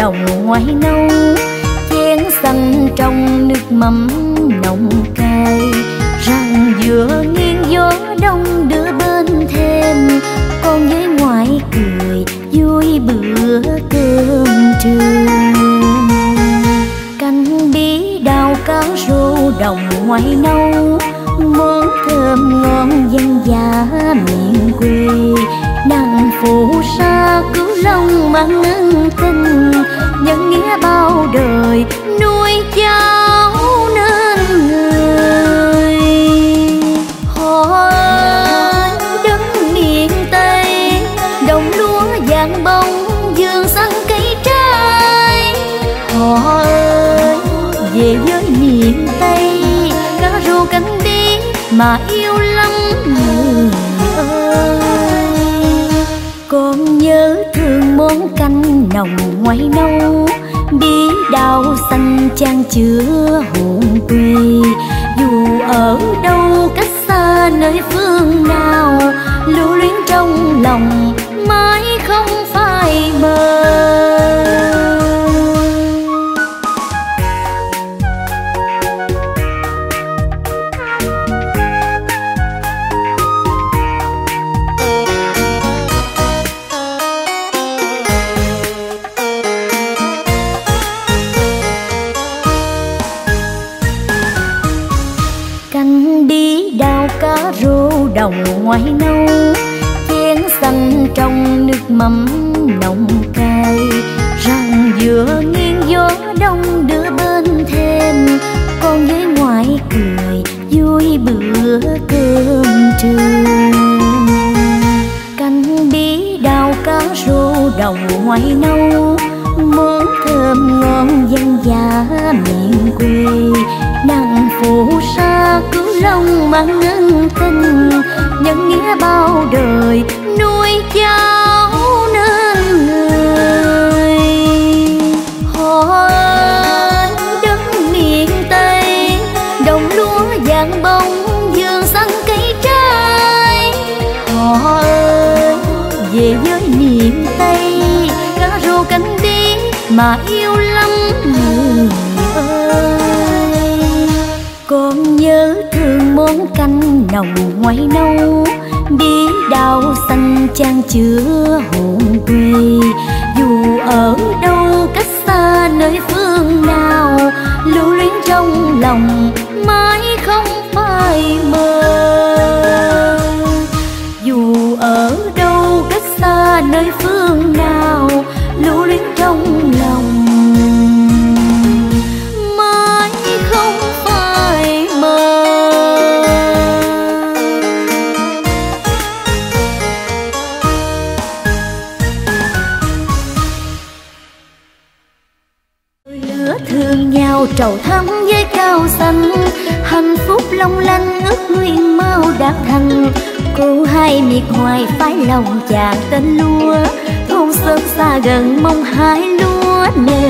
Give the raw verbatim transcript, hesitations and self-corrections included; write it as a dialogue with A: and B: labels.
A: đồng ngoài nâu, chén xanh trong nước mắm nồng cay. Răng dừa nghiêng gió đông đưa bên thêm, con với ngoại cười vui bữa cơm trưa. Canh bí đào cá rô đồng ngoài nâu, món thơm ngon dân dã miền quê. Nàng phù sa cứu lòng mang ân tình, nhân nghĩa bao đời nuôi cháu nên người. Họ đất miền Tây, đồng lúa vàng bông vườn xanh cây trái. Họ ơi về với miền Tây, cá rô canh bí mà yêu lắm người ơi. Con nhớ thương món canh nồng ngoài nâu, bí đào xanh chan chứa hồn quê. Dù ở đâu cách xa nơi phương nào, lưu luyến trong lòng mãi không phai mờ. Đồng ngoài nâu, chén xanh trong nước mắm nồng cay. Răng dừa nghiêng gió đông đưa bên thêm, con với ngoại cười vui bữa cơm trưa. Canh bí đào cá rô đồng ngoài nâu, món thơm ngon dân dã miền quê. Nàng phù sa cứu lòng mang ân tình, nhân nghĩa bao đời nuôi cháu nên người. Họ đất miền Tây, đồng lúa vàng bông vườn xanh cây trái. Họ ơi về với miền Tây, cá rô canh bí mà yêu lắm người ơi. Con nhớ thương món canh nồng ngoài nâu, bí đào xanh chan chứa hồn quê. Dù ở đâu cách xa nơi phương nào, lưu luyến trong lòng mãi không phai mờ. Dù ở đâu cách xa nơi phương nào, lưu luyến trong lòng mãi không phai mờ. Lứa thương nhau trầu thắm với cao xanh, hạnh phúc long lanh ước nguyện mau đạt thành. Cô hai miệt hoài phái lòng chàng tên lúa, thôn xóm xa gần mong hái lúa nề.